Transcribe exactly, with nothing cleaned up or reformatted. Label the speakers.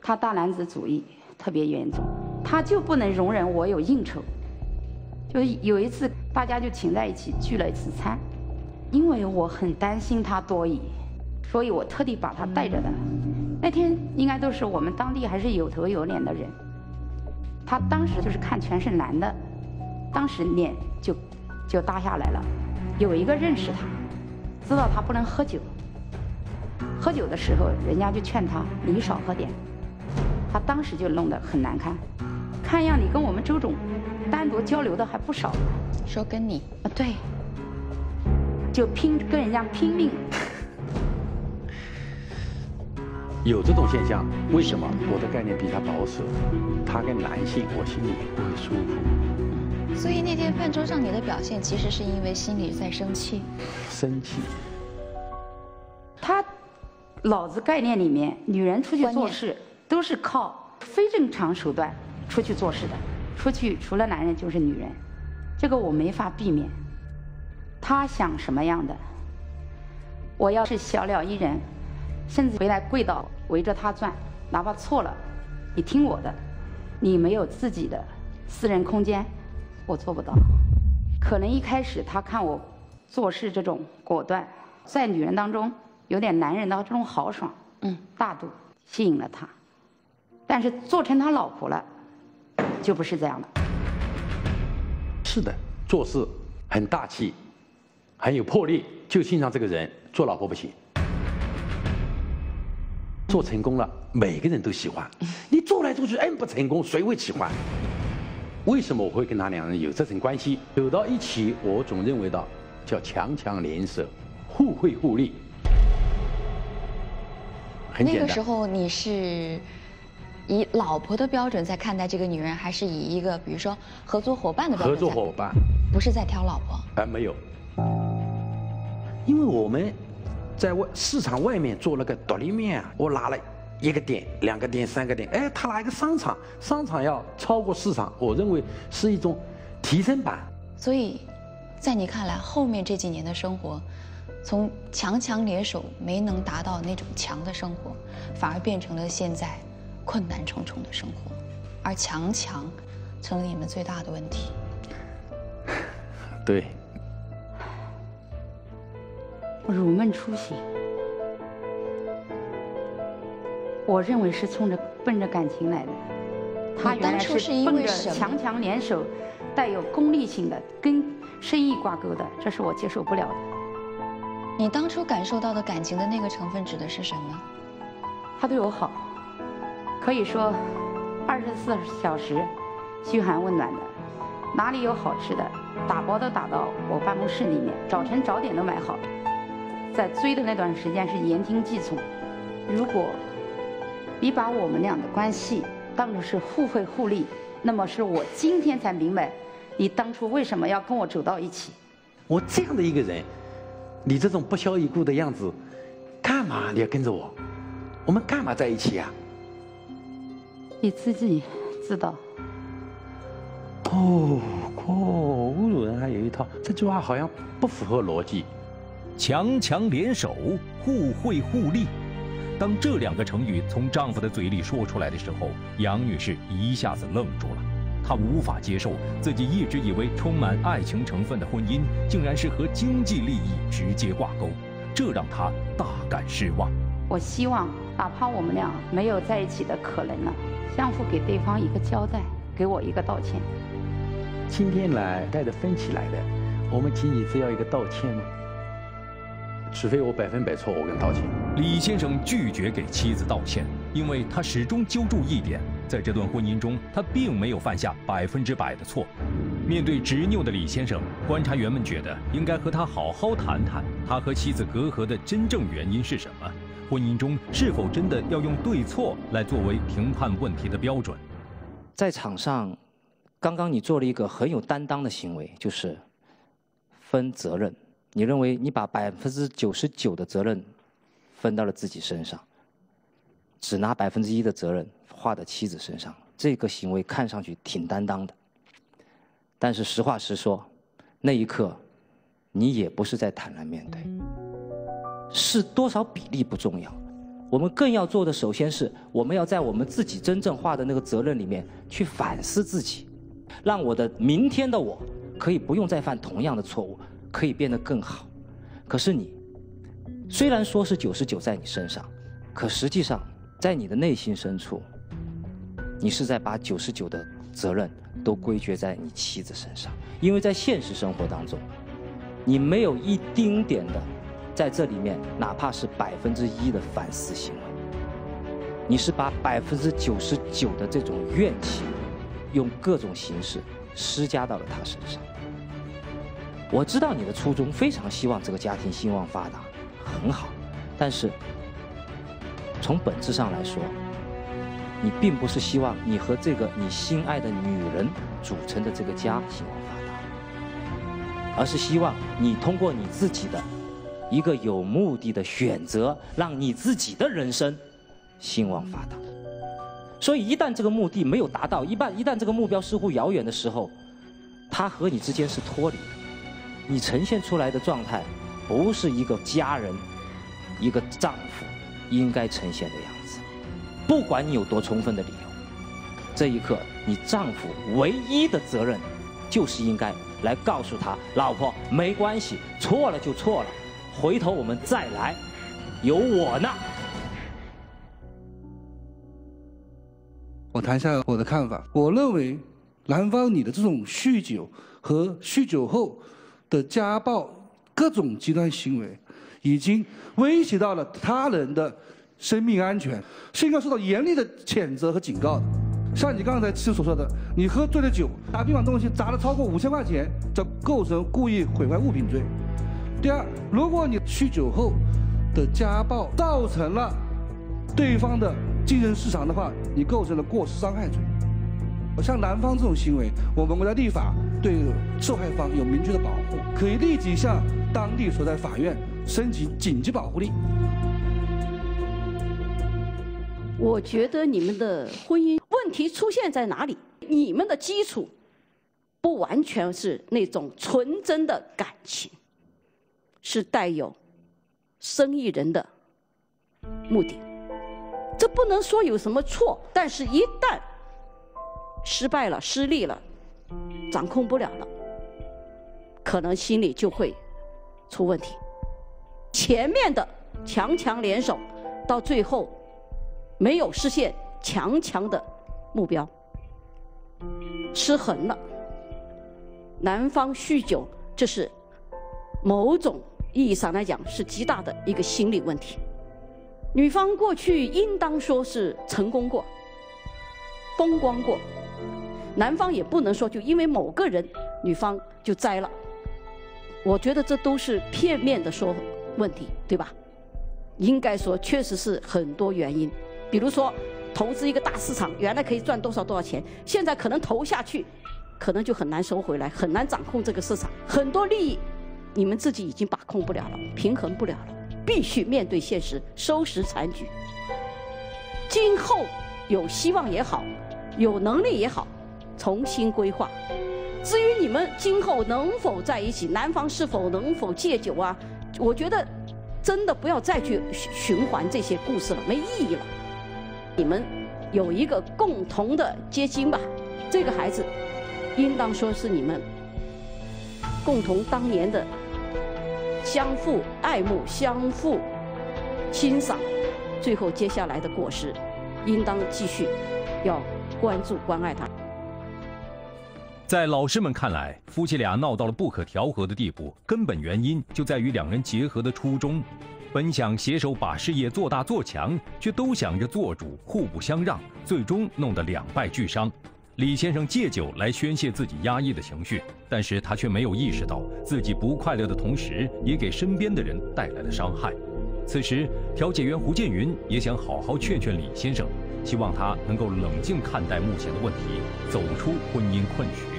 Speaker 1: 他大男子主义特别严重，他就不能容忍我有应酬。就有一次，大家就请在一起聚了一次餐，因为我很担心他多疑，所以我特地把他带着的。那天应该都是我们当地还是有头有脸的人。他当时就是看全是男的，当时脸就就耷下来了。有一个认识他，知道他不能喝酒。喝酒的时候，人家就劝他你少喝点。他当时就弄得很难看，看样你跟我们周总单独交流的还不少。
Speaker 2: 说跟你
Speaker 1: 啊，对，就拼跟人家拼命。
Speaker 3: 有这种现象，为什么？我的概念比他保守，他跟男性，我心里不会舒服。
Speaker 2: 所以那天饭桌上你的表现，其实是因为心里在生气。
Speaker 3: 生气。
Speaker 1: 他脑子概念里面，女人出去做事都是靠非正常手段出去做事的，出去除了男人就是女人，这个我没法避免。他想什么样的，我要是小鸟依人，甚至回来跪倒围着他转，哪怕错了，你听我的，你没有自己的私人空间，我做不到。可能一开始他看我做事这种果断，在女人当中有点男人的这种豪爽，嗯，大度吸引了他，但是做成他老婆了，就不是这样的。
Speaker 3: 是的，做事很大气，很有魄力，就欣赏这个人。做老婆不行，做成功了，每个人都喜欢。你做来做去，哎，不成功，谁会喜欢？为什么我会跟他两人有这层关系？走到一起，我总认为到叫强强联手，互惠互利。很简单。
Speaker 2: 那个时候你是以老婆的标准在看待这个女人，还是以一个比如说合作伙伴的标准？
Speaker 3: 合作伙伴。
Speaker 2: 不是在挑老婆。
Speaker 3: 啊，没有。因为我们在外市场外面做了个独立面，我拿了一个店、两个店、三个店，哎，他拿一个商场，商场要超过市场，我认为是一种提升版。
Speaker 2: 所以，在你看来，后面这几年的生活，从强强联手没能达到那种强的生活，反而变成了现在困难重重的生活，而强强成了你们最大的问题。
Speaker 3: 对。
Speaker 1: 乳闷出血，我认为是冲着奔着感情来的。他原来是奔着强强联手，带有功利性的，跟生意挂钩的，这是我接受不了的。
Speaker 2: 你当初感受到的感情的那个成分指的是什么？
Speaker 1: 他对我好，可以说二十四小时嘘寒问暖的，哪里有好吃的，打包都打到我办公室里面，早晨早点都买好。在追的那段时间是言听计从。如果你把我们俩的关系当作是互惠互利，那么是我今天才明白，你当初为什么要跟我走到一起。
Speaker 3: 我这样的一个人，你这种不屑一顾的样子，干嘛你要跟着我？我们干嘛在一起呀？
Speaker 1: 你自己知道。
Speaker 3: 哦哦，侮辱人还有一套，这句话好像不符合逻辑。
Speaker 4: 强强联手，互惠互利。当这两个成语从丈夫的嘴里说出来的时候，杨女士一下子愣住了。她无法接受自己一直以为充满爱情成分的婚姻，竟然是和经济利益直接挂钩，这让她大感失望。
Speaker 1: 我希望，哪怕我们俩没有在一起的可能了，相互给对方一个交代，给我一个道歉。
Speaker 3: 今天来带着分歧来的，我们仅仅只要一个道歉吗？除非我百分百错，我跟道歉。
Speaker 4: 李先生拒绝给妻子道歉，因为他始终揪住一点，在这段婚姻中，他并没有犯下百分之百的错。面对执拗的李先生，观察员们觉得应该和他好好谈谈，他和妻子隔阂的真正原因是什么？婚姻中是否真的要用对错来作为评判问题的标准？
Speaker 5: 在场上，刚刚你做了一个很有担当的行为，就是分责任。你认为你把百分之九十九的责任分到了自己身上，只拿百分之一的责任花在妻子身上，这个行为看上去挺担当的。但是实话实说，那一刻你也不是在坦然面对，是多少比例不重要， 我们更要做的，首先是我们要在我们自己真正画的那个责任里面去反思自己，让我的明天的我可以不用再犯同样的错误，可以变得更好。可是你虽然说是九十九在你身上，可实际上在你的内心深处，你是在把九十九的责任都归结在你妻子身上，因为在现实生活当中，你没有一丁点的在这里面，哪怕是百分之一的反思行为，你是把百分之九十九的这种怨气，用各种形式施加到了他身上。我知道你的初衷非常希望这个家庭兴旺发达，很好，但是从本质上来说，你并不是希望你和这个你心爱的女人组成的这个家兴旺发达，而是希望你通过你自己的一个有目的的选择，让你自己的人生兴旺发达。所以一旦这个目的没有达到，一旦一旦这个目标似乎遥远的时候，它和你之间是脱离的。你呈现出来的状态，不是一个家人、一个丈夫应该呈现的样子。不管你有多充分的理由，这一刻你丈夫唯一的责任，就是应该来告诉他，老婆没关系，错了就错了，回头我们再来，有我呢。
Speaker 6: 我谈一下我的看法。我认为，男方你的这种酗酒和酗酒后的家暴各种极端行为，已经威胁到了他人的生命安全，是应该受到严厉的谴责和警告的。像你刚才其实所说的，你喝醉了酒，把冰箱东西砸了超过五千块钱，这构成故意毁坏物品罪。第二，如果你酗酒后的家暴造成了对方的精神失常的话，你构成了过失伤害罪。像男方这种行为，我们国家立法对受害方有明确的保护，可以立即向当地所在法院申请紧急保护令。
Speaker 7: 我觉得你们的婚姻问题出现在哪里？你们的基础不完全是那种纯真的感情，是带有生意人的目的。这不能说有什么错，但是一旦失败了、失利了，掌控不了了，可能心里就会出问题。前面的强强联手，到最后没有实现强强的目标，失衡了。男方酗酒，这是某种意义上来讲是极大的一个心理问题。女方过去应当说是成功过、风光过，男方也不能说就因为某个人，女方就栽了。我觉得这都是片面的说问题，对吧？应该说确实是很多原因，比如说投资一个大市场，原来可以赚多少多少钱，现在可能投下去，可能就很难收回来，很难掌控这个市场，很多利益你们自己已经把控不了了，平衡不了了，必须面对现实，收拾残局。今后有希望也好，有能力也好，重新规划。至于你们今后能否在一起，男方是否能否戒酒啊，我觉得真的不要再去循环这些故事了，没意义了。你们有一个共同的结晶吧，这个孩子应当说是你们共同当年的相互爱慕、相互欣赏，最后接下来的果实，应当继续要关注关爱他。
Speaker 4: 在老师们看来，夫妻俩闹到了不可调和的地步，根本原因就在于两人结合的初衷。本想携手把事业做大做强，却都想着做主，互不相让，最终弄得两败俱伤。李先生借酒来宣泄自己压抑的情绪，但是他却没有意识到自己不快乐的同时，也给身边的人带来了伤害。此时，调解员胡建云也想好好劝劝李先生，希望他能够冷静看待目前的问题，走出婚姻困局。